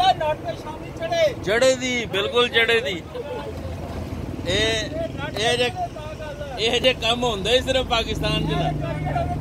जड़े दी बिल्कुल जड़े दी ये जे काम होंदे सिर्फ पाकिस्तान च।